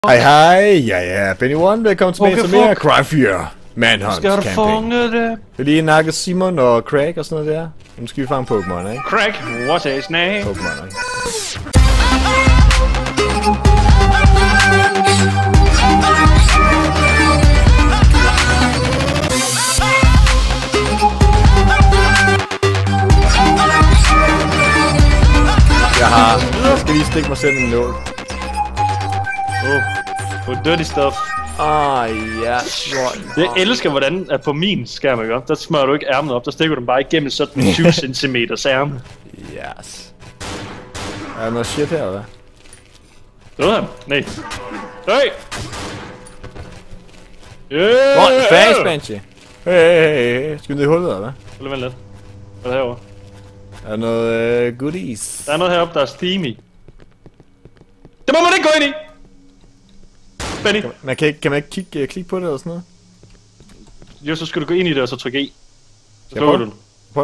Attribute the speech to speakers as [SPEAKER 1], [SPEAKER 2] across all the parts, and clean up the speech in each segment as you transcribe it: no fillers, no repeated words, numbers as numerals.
[SPEAKER 1] Hej hej, ja, Benny One, velkommen tilbage til mere Cry Fear Manhunt
[SPEAKER 2] Skal du fange det?
[SPEAKER 1] Vi lige nakket Simon og Craig og sådan noget der. Nu skal vi fange Pokémon, ikke?
[SPEAKER 2] Craig, what's his name?
[SPEAKER 1] Pokémon, ikke? Jeg skal lige stikke mig selv med en nål.
[SPEAKER 2] Dirty stuff.
[SPEAKER 1] Ja.
[SPEAKER 2] Jeg elsker, hvordan at på min skærm, ikke? Der smører du ikke ærmet op, der stikker du dem bare igennem sådan 20 cm ærme.
[SPEAKER 1] Yes. Er der noget shit her, eller hvad?
[SPEAKER 2] Ved han? Nej. Hey!
[SPEAKER 1] Run fast, Banshee! Hey. Skal vi ned i hullet, eller hvad?
[SPEAKER 2] Vent lidt. Hvad er der herovre?
[SPEAKER 1] Er der noget goodies?
[SPEAKER 2] Der er noget heroppe, der er steamy. Det må man ikke gå ind i! Benny!
[SPEAKER 1] Kan man ikke klikke på det eller sådan noget?
[SPEAKER 2] Jo, så skal du gå ind i det og så trykke E. Så
[SPEAKER 1] slukker
[SPEAKER 2] du den.
[SPEAKER 1] Prøv.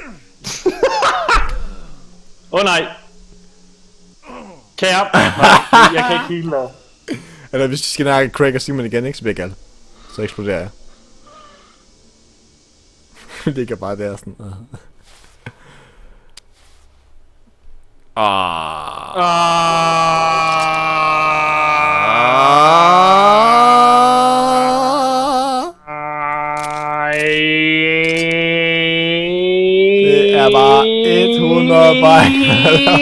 [SPEAKER 2] Nej! Nej, jeg kan ikke hele der.
[SPEAKER 1] Eller hvis vi skal nakke Craig og Simon igen, ikke? Så bliver jeg galt. Så eksploderer jeg. Det ligger bare der sådan. Det er bare 100 bajler.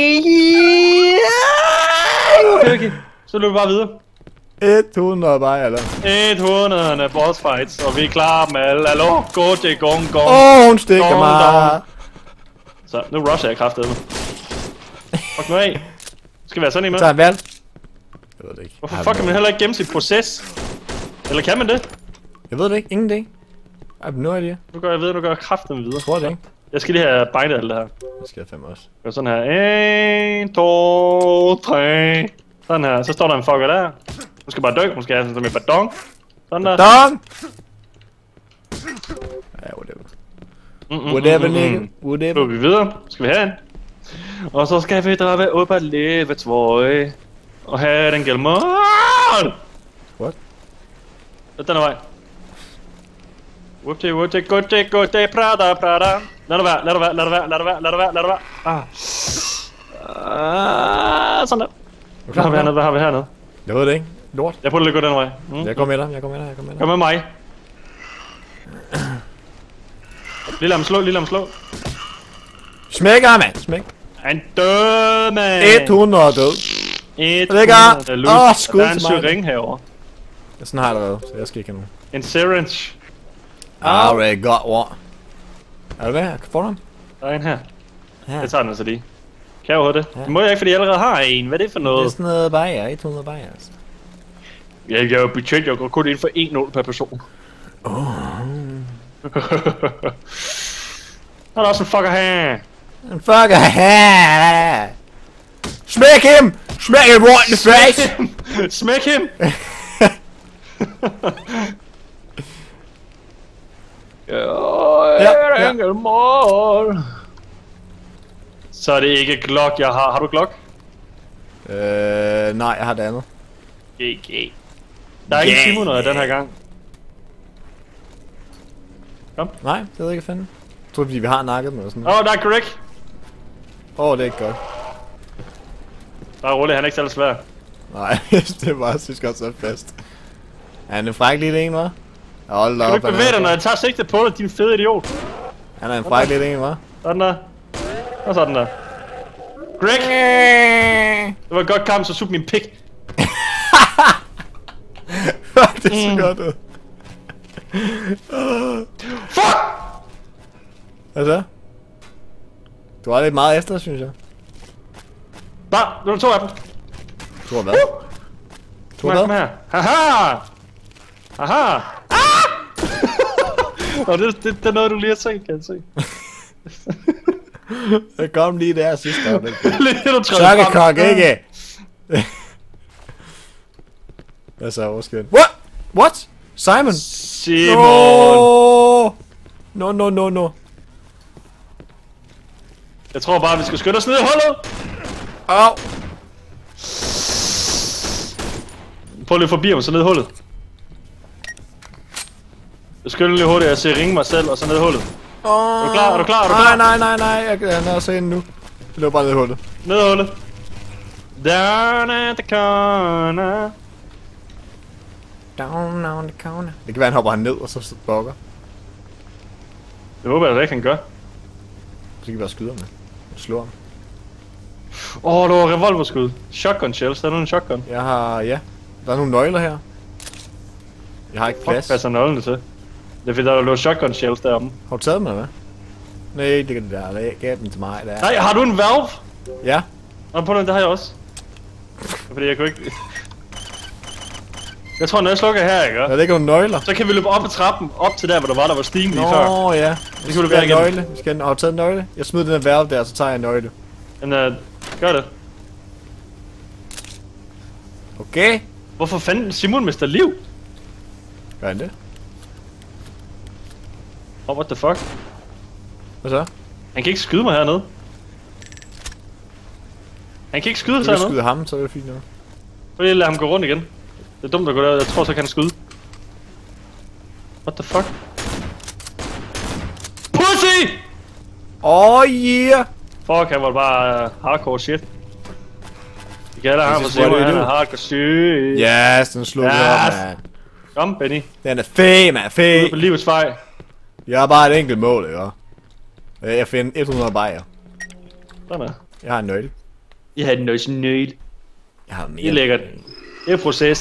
[SPEAKER 2] Okay. Så løber vi bare videre.
[SPEAKER 1] 100 bajler.
[SPEAKER 2] 100 boss fights, og vi er klar med alle. Hallo? Gå til gong.
[SPEAKER 1] Hun stikker mig.
[SPEAKER 2] Så, nu rusher jeg kraftedeme. Fuck nu af. Skal være sådan en med.
[SPEAKER 1] Tag en valg. Jeg ved det ikke.
[SPEAKER 2] Hvorfor fuck kan man heller ikke gemme sit proces? Eller kan man det?
[SPEAKER 1] Jeg ved det ikke. Ingen idé. Jeg har no idea.
[SPEAKER 2] Nu går jeg kraftedeme videre.
[SPEAKER 1] Jeg tror det ikke.
[SPEAKER 2] Jeg skal lige have bindet alt det her.
[SPEAKER 1] Det skal jeg fandme også.
[SPEAKER 2] Gør sådan her. 1, 2, 3. Sådan her. Så står der en fucker der. Nu skal bare dø. Nu skal jeg have sådan som en badong. Sådan der.
[SPEAKER 1] Badong! Ja, whatever. Whatever, nigga. Whatever.
[SPEAKER 2] Nu er vi videre. Skal vi have en? Og så skal vi drage op ad livets vej. Og have den gælmål.
[SPEAKER 1] What?
[SPEAKER 2] Den er vej. Whoopty, godte, prada. Lad det være. Sådan der. Hvad har vi hernede?
[SPEAKER 1] Jeg ved det ikke. Lort.
[SPEAKER 2] Jeg prøver lige at gå den vej.
[SPEAKER 1] Jeg går med dig.
[SPEAKER 2] Kom med mig. Lige lad ham slå.
[SPEAKER 1] Smækker, mand. Smæk.
[SPEAKER 2] Han død, mand.
[SPEAKER 1] 100 død.
[SPEAKER 2] 100 loot.
[SPEAKER 1] Skud
[SPEAKER 2] der er en
[SPEAKER 1] til mig.
[SPEAKER 2] syring herovre.
[SPEAKER 1] Sådan har jeg allerede, så jeg skal ikke have nogen.
[SPEAKER 2] En syringe.
[SPEAKER 1] Alright, got one. Er du hvad? Får du ham?
[SPEAKER 2] Der er en her.
[SPEAKER 1] Her.
[SPEAKER 2] Jeg tager den altså lige. Kan jeg overhovedet det? Det må jeg ikke, fordi jeg allerede har en. Hvad er det for noget?
[SPEAKER 1] Det er sådan noget bajer. 100 bajer, altså.
[SPEAKER 2] Jeg er jo budget, jeg går kun ind for 1 nål per person. Der er der også en fucker her.
[SPEAKER 1] En fucker her. Smæk him right in the face.
[SPEAKER 2] Smæk him!
[SPEAKER 1] Ja.
[SPEAKER 2] Mål. Så er det ikke Glock, jeg har. Har du Glock?
[SPEAKER 1] Nej, jeg har det andet.
[SPEAKER 2] GG. Der er ikke Simon den her gang. Kom.
[SPEAKER 1] Nej, det ved jeg ikke fandme. Jeg tror fordi vi har nakket dem eller sådan noget.
[SPEAKER 2] Der er Greg.
[SPEAKER 1] Det er ikke godt.
[SPEAKER 2] Der er roligt, han er ikke særlig svær.
[SPEAKER 1] Nej, det var synes godt så fast. Er han en fræk lille en, hva'? Hold da op.
[SPEAKER 2] Kan du ikke bevæge dig, når jeg tager sigte på dig, din fede idiot?
[SPEAKER 1] Han er en fræk lille en, hva'?
[SPEAKER 2] Sådan der. Og sådan der. Greg! Det var et godt kamp, så sug min pik.
[SPEAKER 1] Det er så godt ud.
[SPEAKER 2] Fuck!
[SPEAKER 1] Hvad så? Du har lidt meget efter, synes jeg.
[SPEAKER 2] Bare, nu er der 2 af dem.
[SPEAKER 1] Du har hvad?
[SPEAKER 2] Kom her. Haha! Haha! Og det er noget, du lige har set, kan jeg se.
[SPEAKER 1] Jeg kom lige der sidste gang.
[SPEAKER 2] Lige du træder
[SPEAKER 1] Chokkekok, ikke? Hvad så, overskridt? What? Simon?
[SPEAKER 2] Simon!
[SPEAKER 1] No.
[SPEAKER 2] Jeg tror bare, vi skal skynde os ned i hullet.
[SPEAKER 1] Au!
[SPEAKER 2] Prøv lige forbi ham, så ned i hullet. Jeg skynder lige hurtigt, jeg ser ringe mig selv, og så ned i hullet. Er du klar? Er du klar? Er du klar?
[SPEAKER 1] Nej. Han er så inde nu. Det løber bare ned i hullet.
[SPEAKER 2] Ned i hullet. Down at the corner.
[SPEAKER 1] Down on the corner. Det kan være, han hopper ned og så bokker.
[SPEAKER 2] Det håber jeg da ikke, han gør.
[SPEAKER 1] Så kan vi bare skyde ham med. Slå ham.
[SPEAKER 2] Det var revolverskud. Shotgun shells. Der er nu en shotgun.
[SPEAKER 1] Jeg har... Ja. Der er nogle nøgler her. Jeg har ikke plads.
[SPEAKER 2] Fuck, passer nøglerne til. Det er fordi, der lå shotgun shells deromme.
[SPEAKER 1] Har du taget dem, eller hvad? Nej, det kan det der. Jeg gav dem til mig. Der.
[SPEAKER 2] Nej, har du en valve?
[SPEAKER 1] Ja.
[SPEAKER 2] Nå, på den, det har jeg også. Fordi jeg kunne ikke... Jeg tror, når jeg slukker her, ikke?
[SPEAKER 1] Der ligger nogle nøgler.
[SPEAKER 2] Så kan vi løbe op ad trappen, op til der, hvor der var steam lige før.
[SPEAKER 1] Nå, ja.
[SPEAKER 2] Det kunne du være igen.
[SPEAKER 1] Nøgle. Har du taget en nøgle? Jeg smider den her valve der, så tager jeg en nøgle.
[SPEAKER 2] Men gør det.
[SPEAKER 1] Okay.
[SPEAKER 2] Hvorfor fanden Simon mister liv?
[SPEAKER 1] Gør han det?
[SPEAKER 2] What the fuck?
[SPEAKER 1] Hvad så?
[SPEAKER 2] Han kan ikke skyde mig hernede. Han kan ikke skyde
[SPEAKER 1] Du
[SPEAKER 2] sig
[SPEAKER 1] kan
[SPEAKER 2] hernede.
[SPEAKER 1] skyde ham, så er det fint nok.
[SPEAKER 2] Så vil jeg lade ham gå rundt igen. Det er dumt at gå der. Jeg tror så kan han skyde. What the fuck? Pussy!
[SPEAKER 1] Oh yeah!
[SPEAKER 2] Fuck, han var bare hardcore shit. Vi kalder ham for
[SPEAKER 1] is what
[SPEAKER 2] Simon,
[SPEAKER 1] we
[SPEAKER 2] han
[SPEAKER 1] do.
[SPEAKER 2] er hardcore shit.
[SPEAKER 1] Yes, den slog vi op,
[SPEAKER 2] Yes.
[SPEAKER 1] man.
[SPEAKER 2] Kom, Benny.
[SPEAKER 1] Den er fed, man.
[SPEAKER 2] Ude
[SPEAKER 1] Fed.
[SPEAKER 2] på livets vej.
[SPEAKER 1] Jeg har bare et enkelt mål, ikke? Jeg finder 100 bajer.
[SPEAKER 2] Sådan er.
[SPEAKER 1] Jeg har en nøgle.
[SPEAKER 2] Jeg har den nøjse nød.
[SPEAKER 1] Jeg har mere.
[SPEAKER 2] Det er lækkert. Det er proces.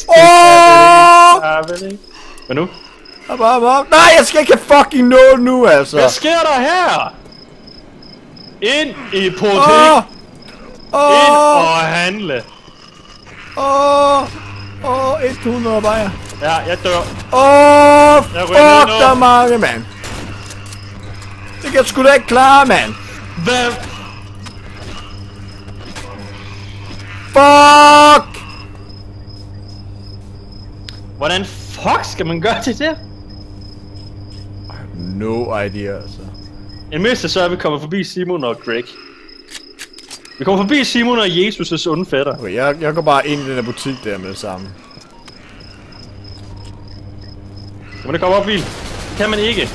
[SPEAKER 2] Hvad nu?
[SPEAKER 1] Hop. Nej, jeg skal ikke have fucking nå nu, altså.
[SPEAKER 2] Hvad sker der her? Ind i potik. Ind og handle.
[SPEAKER 1] 100 bajer.
[SPEAKER 2] Ja, jeg dør. Jeg ryger
[SPEAKER 1] Fuck,
[SPEAKER 2] ned
[SPEAKER 1] der er
[SPEAKER 2] nu.
[SPEAKER 1] mange, mand. Det kan jeg sgu da ikke klare, mand.
[SPEAKER 2] Hvad?
[SPEAKER 1] Fuck!
[SPEAKER 2] Hvordan fuck skal man gøre det der?
[SPEAKER 1] No idea, altså.
[SPEAKER 2] En mindste så er vi kommet forbi Simon og Greg. Vi kommer forbi Simon og Jesus' onde fætter.
[SPEAKER 1] Okay, jeg går bare ind i den der butik der med det samme.
[SPEAKER 2] Kan man det komme op, bil? Kan man ikke.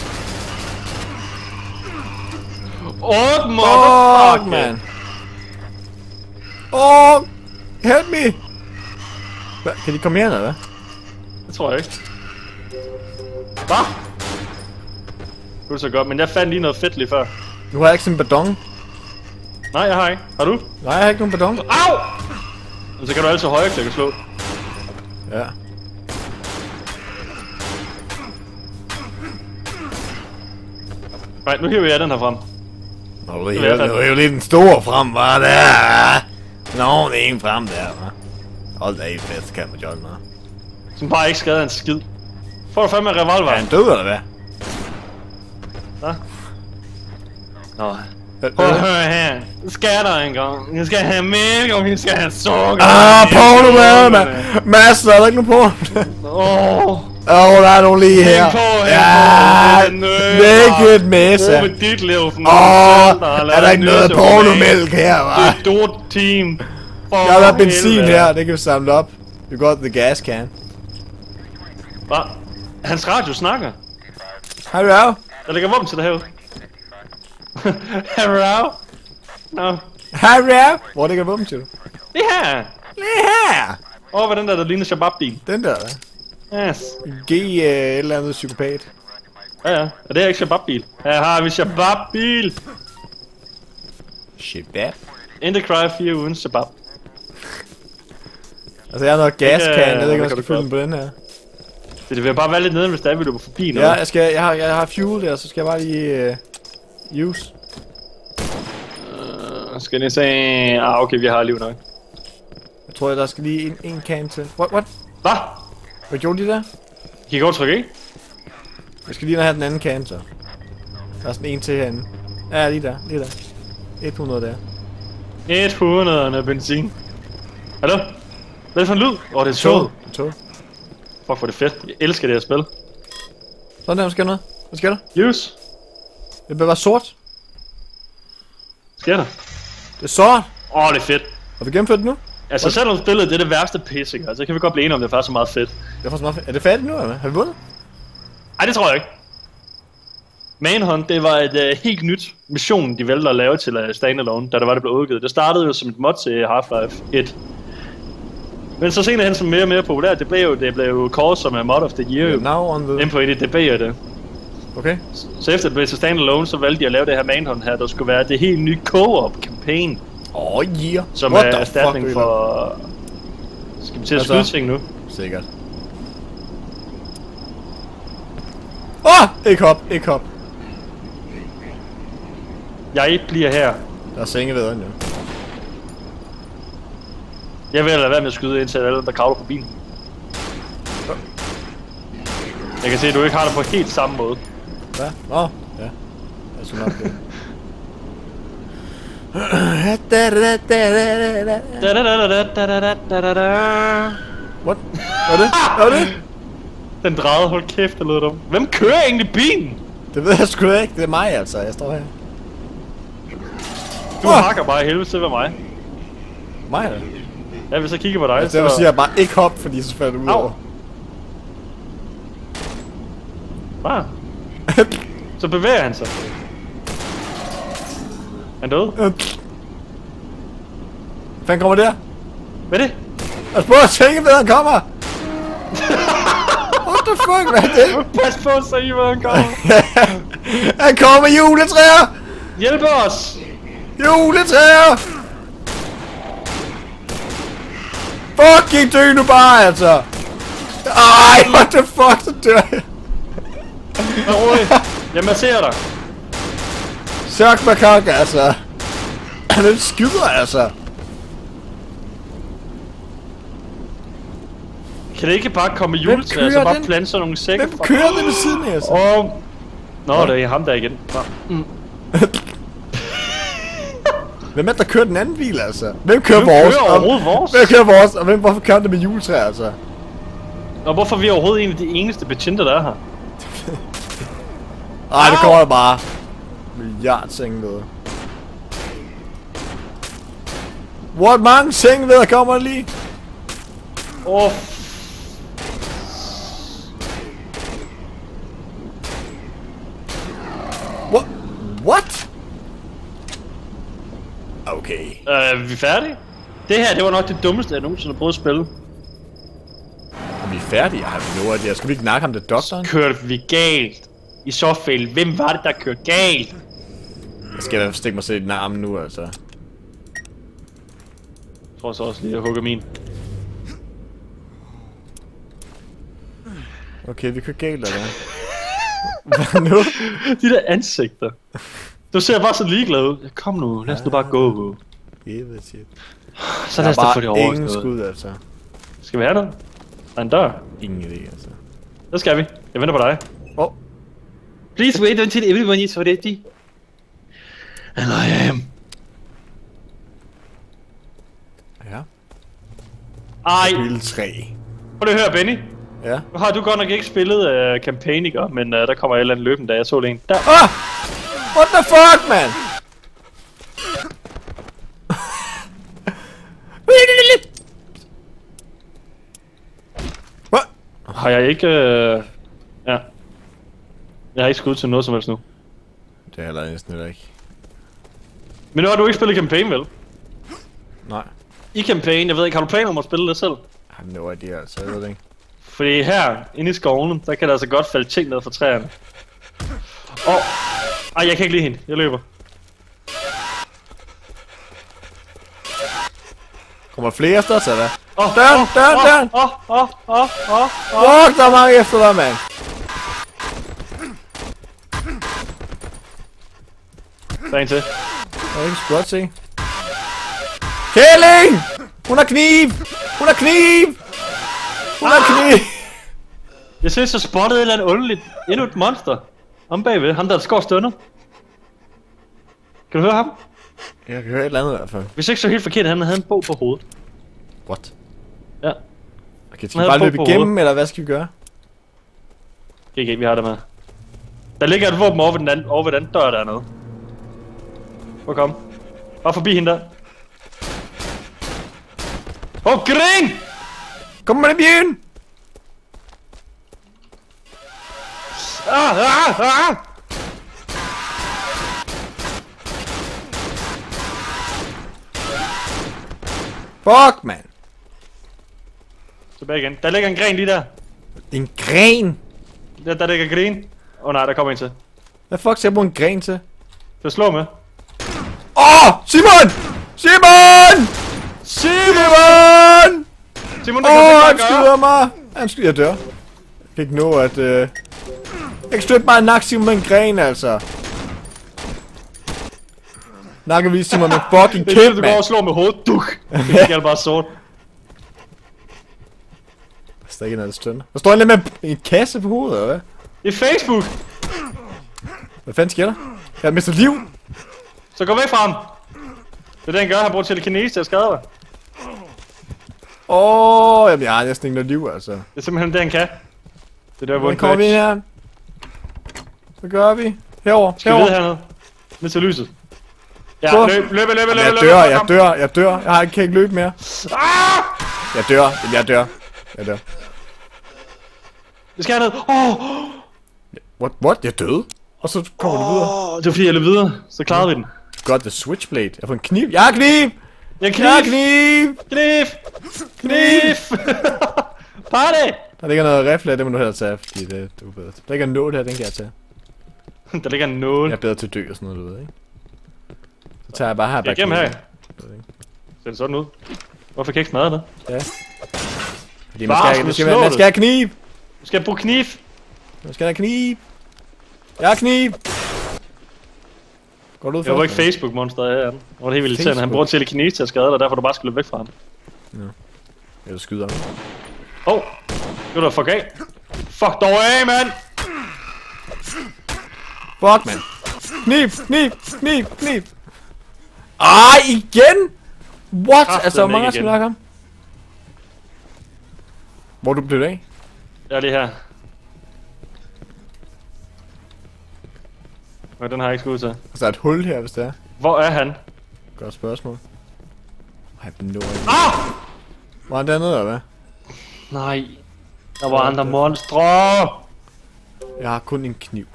[SPEAKER 1] Fuck, man. Help me! Hva? Kan de komme her, eller hvad?
[SPEAKER 2] Det tror jeg ikke. Hvad? Det er så godt, men jeg fandt lige noget fedt lige før.
[SPEAKER 1] Nu har jeg ikke sådan en badon.
[SPEAKER 2] Nej, jeg har ikke. Har du?
[SPEAKER 1] Nej, jeg har ikke nogen badon.
[SPEAKER 2] Au! Og så kan du altid højreklikke og slå.
[SPEAKER 1] Ja.
[SPEAKER 2] Nej, nu hiver jeg den her frem.
[SPEAKER 1] Nå, det er jo lidt en stor frem, var der. Nå, det er en frem der, hva'? Hold da i fest, kan man John, hva'?
[SPEAKER 2] Som bare ikke skader en skid. Får du fandme en revolver?
[SPEAKER 1] Er han død, eller hvad?
[SPEAKER 2] Ja. Nå. Prøv at høre her. Det skal der engang. Jeg skal have mælk, og vi skal have sukker.
[SPEAKER 1] porno med, mand. Mads, er der ikke nogen porno? Der er nogen lige her. Ja, naked mesa.
[SPEAKER 2] Brug med dit liv.
[SPEAKER 1] Er der ikke noget pornomælk her, hva'?
[SPEAKER 2] Det er et team.
[SPEAKER 1] Jeg har der benzin her, det kan vi samle op. We got the gas can.
[SPEAKER 2] Hvad? Hans radio snakker.
[SPEAKER 1] Hej, Rau.
[SPEAKER 2] Der ligger våben til dig herude. Hej, Rau. Nå.
[SPEAKER 1] Hej, Rau. Hvor ligger våben til du?
[SPEAKER 2] Det her.
[SPEAKER 1] Lige her.
[SPEAKER 2] Hvad den der ligner Shabab-bil.
[SPEAKER 1] Den der, da.
[SPEAKER 2] Yes.
[SPEAKER 1] Et eller andet psykopat.
[SPEAKER 2] Ja. Og det er ikke Shabab-bil. Her har vi Shabab-bil.
[SPEAKER 1] Shabab.
[SPEAKER 2] Intet Cry 4 uden Shabab.
[SPEAKER 1] Altså, jeg har noget gas can. Jeg ved ikke, om jeg
[SPEAKER 2] det kan
[SPEAKER 1] skal
[SPEAKER 2] du
[SPEAKER 1] fylde
[SPEAKER 2] godt.
[SPEAKER 1] den på den her.
[SPEAKER 2] Det vil bare være lidt nede, hvis der er, vi løber forbi noget.
[SPEAKER 1] Ja, jeg har fuel der, så skal jeg bare lige use.
[SPEAKER 2] Skal jeg se... okay, vi har liv nok.
[SPEAKER 1] Jeg tror, der skal lige en can til. What?
[SPEAKER 2] Hvad?
[SPEAKER 1] Hvad gjorde de der?
[SPEAKER 2] Kan I godt trykke, ikke?
[SPEAKER 1] Jeg skal lige have den anden can, så. Der er sådan en til herinde. Ja, lige der. 100 der.
[SPEAKER 2] 100 benzin. Hallo? Hvad er det for en lyd? Det er et tog.
[SPEAKER 1] Tog.
[SPEAKER 2] Fuck, hvor er det fedt. Jeg elsker det her spil.
[SPEAKER 1] Sådan der, sker noget. Hvad sker der?
[SPEAKER 2] Use.
[SPEAKER 1] Det bliver bare sort.
[SPEAKER 2] Sker der?
[SPEAKER 1] Det er sort.
[SPEAKER 2] Det er fedt.
[SPEAKER 1] Har vi gennemført det nu?
[SPEAKER 2] Altså selvom spillet det er det værste pis, ikke? Altså kan vi godt blive enige om det er faktisk så meget fedt.
[SPEAKER 1] Det er faktisk meget fedt. Er det færdigt nu, eller hvad? Har vi vundet?
[SPEAKER 2] Ej, det tror jeg ikke. Manhunt, det var et helt nyt mission, de valgte at lave til Standalone, da det blev udgivet. Det startede jo som et mod til Half-Life 1. Men så senere hen som mere og mere populært, det blev jo kåret som mod of the year. Inden på EDB og det.
[SPEAKER 1] Okay.
[SPEAKER 2] Så efter det blev til Standalone, så valgte de at lave det her Manhunt her, der skulle være det helt nye co-op campaign.
[SPEAKER 1] Yeah.
[SPEAKER 2] Som er erstatning for... Skal vi til at skyde ting nu?
[SPEAKER 1] Sikkert. Ikke hop.
[SPEAKER 2] Jeg bliver her.
[SPEAKER 1] Der er senge ved øjnene.
[SPEAKER 2] Jeg vil lade være med at skyde indtil alle, der kravler på bilen. Jeg kan se, at du ikke har det på helt samme måde.
[SPEAKER 1] Hvad? Ja. Jeg skal nok det. What? Hvad er det?
[SPEAKER 2] Den drejede, hold kæft, det lød dumt. Hvem kører egentlig bilen?
[SPEAKER 1] Det ved jeg sgu ikke, det er mig altså, jeg står her.
[SPEAKER 2] Du hakker bare i helvede til ved mig.
[SPEAKER 1] Mig eller?
[SPEAKER 2] Ja, hvis jeg kigger på dig,
[SPEAKER 1] altså, så... Det vil sige, at jeg bare ikke hop, fordi så falder du ud over.
[SPEAKER 2] Bare. Så bevæger han sig. Han døde.
[SPEAKER 1] Hvad kommer der?
[SPEAKER 2] Hvad er det?
[SPEAKER 1] Jeg spørger at tænke, hvad han kommer! What the fuck, hvad er det?
[SPEAKER 2] Pas på at se, hvad han kommer.
[SPEAKER 1] Han kommer med juletræer!
[SPEAKER 2] Hjælp os!
[SPEAKER 1] Juletræer! Fucking dø nu bare, altså! Ej, what the fuck, så dør jeg!
[SPEAKER 2] Jamen, jeg ser dig.
[SPEAKER 1] Sørg mig kak, altså! Han skyder, altså!
[SPEAKER 2] Kan det ikke bare komme juletræer, så bare plante sådan nogle sækker?
[SPEAKER 1] Hvem kører det ved siden af, altså?
[SPEAKER 2] Nå, det er ham der igen.
[SPEAKER 1] Hvem er der kører den anden bil, altså? Hvem kører vores? Hvem kører vores? Og hvorfor kører det med juletræer, altså?
[SPEAKER 2] Og hvorfor er vi overhovedet en af de eneste betjente, der er her?
[SPEAKER 1] Ej, det kommer der bare. Milliard sengeveder. Hvor mange sengeveder kommer der lige? What? Okay.
[SPEAKER 2] Vi er færdige? Det her, det var nok det dummeste, jeg nogensinde har prøvet at spille.
[SPEAKER 1] Er vi færdige? Har vi noget af det? Skal vi ikke nakke ham det doktoren?
[SPEAKER 2] Kørte vi galt? I så fald, hvem var det, der kørte galt?
[SPEAKER 1] Jeg skal i hvert fald stikke mig selv i den arm nu, altså.
[SPEAKER 2] Jeg tror så også lige, at hugge min.
[SPEAKER 1] Okay, vi kører galt, eller hvad nu?
[SPEAKER 2] De der ansigter. Du ser bare så ligeglad ud. Kom nu, lad os nu bare gå. Så lad os da få det over.
[SPEAKER 1] Ingen skud, altså.
[SPEAKER 2] Skal vi have noget? Der er en dør.
[SPEAKER 1] Ingen idé, altså.
[SPEAKER 2] Så skal vi. Jeg venter på dig. Please wait until everyone is ready. And I am.
[SPEAKER 1] Ja.
[SPEAKER 2] Ej.
[SPEAKER 1] Spil 3.
[SPEAKER 2] Prøv lige at høre, Benny.
[SPEAKER 1] Ja.
[SPEAKER 2] Nu har du godt nok ikke spillet Campaigniker, men der kommer et eller andet løbende, da jeg så en. Der.
[SPEAKER 1] What the fuck, man? What?
[SPEAKER 2] Har jeg ikke... Ja. Jeg har ikke skudt til noget som helst nu.
[SPEAKER 1] Det er heller næsten ikke.
[SPEAKER 2] Men nu har du ikke spillet campaign, vel?
[SPEAKER 1] Nej.
[SPEAKER 2] I campaign, jeg ved ikke, har du planer om at spille det selv?
[SPEAKER 1] Jeg har no idea, altså, jeg ved det ikke.
[SPEAKER 2] Fordi her, inde i skoven, der kan der altså godt falde ting ned fra træerne. Ej, jeg kan ikke lide hende. Jeg løber.
[SPEAKER 1] Kommer flere efter os, eller hvad? Døren! Fuck, der er mange efter dig, mand!
[SPEAKER 2] Der er en til.
[SPEAKER 1] Jeg kan ikke godt se. Kælling! Hun har kniv! Hun har kniv! Hun har kniv!
[SPEAKER 2] Jeg synes, jeg spottede et eller andet underligt. Endnu et monster. Om bagved. Ham der skår stønner. Kan du høre ham?
[SPEAKER 1] Jeg kan høre et eller andet i hvert fald.
[SPEAKER 2] Hvis ikke så helt forkert, han havde en bog på hovedet.
[SPEAKER 1] What?
[SPEAKER 2] Ja.
[SPEAKER 1] Okay, skal vi bare løbe igennem, eller hvad skal vi gøre?
[SPEAKER 2] Okay, vi har det med. Der ligger et våben over ved den dør dernede. Hvor kom? Bare forbi hende der. Grin!
[SPEAKER 1] Kom med i byen! Fuck, man.
[SPEAKER 2] Tilbage igen. Der ligger en gren lige der.
[SPEAKER 1] En gren?
[SPEAKER 2] Der ligger gren. Nej, der kommer en til.
[SPEAKER 1] Hvad fuck skal jeg bruge en gren til?
[SPEAKER 2] Det slår med.
[SPEAKER 1] Simon! Simon! Simon!
[SPEAKER 2] Simon, der kan
[SPEAKER 1] han skyder mig! Jeg dør. Jeg kan ikke nå at... Jeg kan støtte bare nakke Simon med en gren, altså. Nakker vi Simon med fucking kæmpe, mand.
[SPEAKER 2] Du går og slår med hovedet, duk. Det er bare sort.
[SPEAKER 1] Der står ikke noget stønner. Der står en lidt med en kasse på hovedet, eller hvad?
[SPEAKER 2] Det er Facebook!
[SPEAKER 1] Hvad fanden sker der? Jeg har mistet liv!
[SPEAKER 2] Så gå væk fra ham! Det er det, han gør. Han bruger telekinese til at skade dig.
[SPEAKER 1] Jamen jeg har næsten ikke noget liv, altså.
[SPEAKER 2] Det er simpelthen det, han kan. Det er der, hvor
[SPEAKER 1] han kommer vi ind her. Så gør vi. Herover.
[SPEAKER 2] Skal vi hernede? Ned til lyset. Ja, løb.
[SPEAKER 1] Jeg dør. Jeg kan ikke løbe mere. Jeg dør.
[SPEAKER 2] Det skal ned.
[SPEAKER 1] What? Jeg døde? Og så kommer du videre.
[SPEAKER 2] Det var fordi jeg løb videre. Så klarede vi den.
[SPEAKER 1] Godt, the switchblade. Jeg har fået en kniv. Jeg har kniv! Kniv!
[SPEAKER 2] Party!
[SPEAKER 1] Der ligger noget rifle, det må du hellere tage, fordi det er bedre. Der ligger en nål her, den kan jeg tage.
[SPEAKER 2] Der ligger en nål.
[SPEAKER 1] Jeg er bedre til at dø og sådan noget, du ved, ikke? Så tager jeg bare her.
[SPEAKER 2] Jeg gennem her. Ser det sådan ud? Hvorfor kan jeg ikke smadre det?
[SPEAKER 1] Ja. Fordi man skal have kniv!
[SPEAKER 2] Du skal bruge kniv!
[SPEAKER 1] Man skal have kniv! Jeg har kniv! Går du ud for?
[SPEAKER 2] Jeg var ikke Facebook-monster af den. Det var helt vildt irriterende. Han bruger telekinese til at skade dig, derfor du bare skal løbe væk fra ham.
[SPEAKER 1] Ja. Eller skyder ham.
[SPEAKER 2] Det var da fuck af. Fuck dog af, mand!
[SPEAKER 1] Fuck, man. Kniv! Igen? What? Altså, hvor mange skal vi ham? Hvor du blev af?
[SPEAKER 2] Jeg er lige her. Men den har jeg ikke skud til.
[SPEAKER 1] Altså, der er et hul her, hvis det er.
[SPEAKER 2] Hvor er han?
[SPEAKER 1] Godt spørgsmål. I have no idea. Var han dernede, eller hvad?
[SPEAKER 2] Nej. Der var andre monstre.
[SPEAKER 1] Jeg har kun en kniv.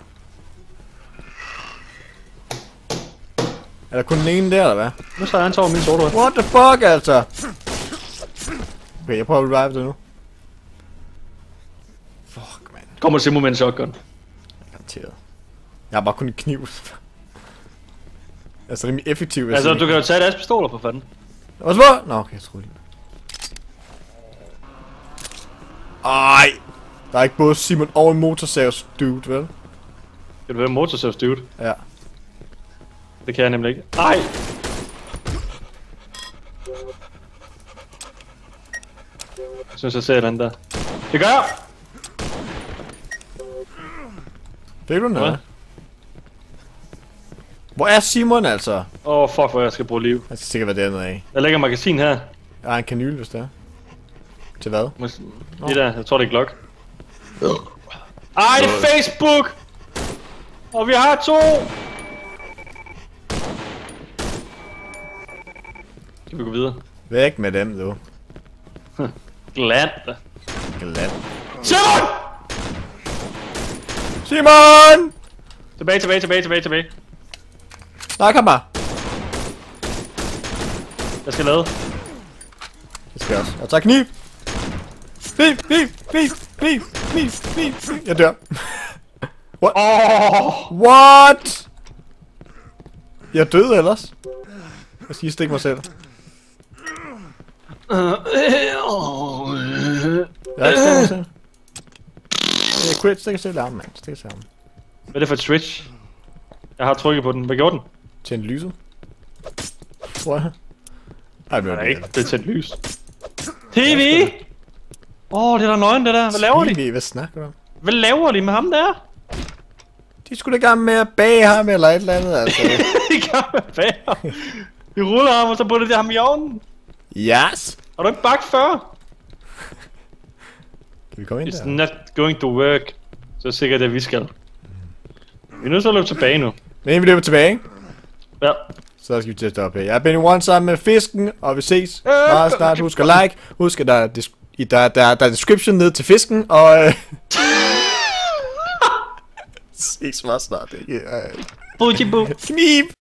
[SPEAKER 1] Er der kun den ene der, eller hvad?
[SPEAKER 2] Nu står han over min sorte.
[SPEAKER 1] What the fuck, altså? Okay, jeg prøver at revive det nu. Fuck, man.
[SPEAKER 2] Kommer Simon med en shotgun.
[SPEAKER 1] Garanteret. Jeg har bare kun en kniv. Altså rimelig effektiv.
[SPEAKER 2] Altså, du kan jo tage deres pistoler for fanden.
[SPEAKER 1] Hvad så? Nå, okay, jeg tror lige. Ej! Der er ikke både Simon og en motorsavs dude, vel?
[SPEAKER 2] Kan du være en motorsavs dude?
[SPEAKER 1] Ja.
[SPEAKER 2] Det kan jeg nemlig ikke. Ej! Jeg synes, jeg ser den der. Det gør jeg!
[SPEAKER 1] Fik du noget? Hvor er Simon, altså?
[SPEAKER 2] Fuck, hvor jeg skal bruge liv.
[SPEAKER 1] Jeg skal sikkert være dernede af.
[SPEAKER 2] Der ligger magasin her.
[SPEAKER 1] Jeg har en kanyle, hvis det er. Til hvad?
[SPEAKER 2] Det der, jeg tror det er Glock. Ej, det er Facebook! Og vi har 2! Skal vi gå videre?
[SPEAKER 1] Væk med dem, du.
[SPEAKER 2] Glad.
[SPEAKER 1] Simon! Simon!
[SPEAKER 2] Tilbage.
[SPEAKER 1] Nej, kom bare.
[SPEAKER 2] Jeg skal lade.
[SPEAKER 1] Det skal jeg også. Jeg tager kniv. Kniv. Jeg dør. What? What? Jeg døde ellers. Jeg skal stikke mig selv. Jeg har ikke stikket mig selv. Jeg quit, stikker selv armen, mand. Stikker selv armen.
[SPEAKER 2] Hvad er det for et switch? Jeg har trykket på den. Hvad gjorde den?
[SPEAKER 1] Tændt lyset. Tror jeg. Ej,
[SPEAKER 2] det er ikke. Det er tændt lys. TV! Det er da nøgen, det der. Hvad laver de?
[SPEAKER 1] TV, hvad snakker du om?
[SPEAKER 2] Hvad laver de med ham der?
[SPEAKER 1] De skulle da gerne med at bage ham eller et eller andet, altså.
[SPEAKER 2] De kan med at bage ham. De ruller ham, og så putter de ham i ovnen.
[SPEAKER 1] Yes!
[SPEAKER 2] Har du ikke bagt før?
[SPEAKER 1] Kan vi komme ind
[SPEAKER 2] It's
[SPEAKER 1] der?
[SPEAKER 2] not going to work. Så er sikkert det, vi skal. Vi er nødt til at løbe tilbage nu.
[SPEAKER 1] Men vi løber tilbage, ikke?
[SPEAKER 2] Ja.
[SPEAKER 1] Så skal vi til at stoppe her. Jeg er Benny One sammen med fisken, og vi ses meget snart. Husk at like. Husk at der er description ned til fisken, og... ses meget snart.
[SPEAKER 2] Bujibu.
[SPEAKER 1] Knib!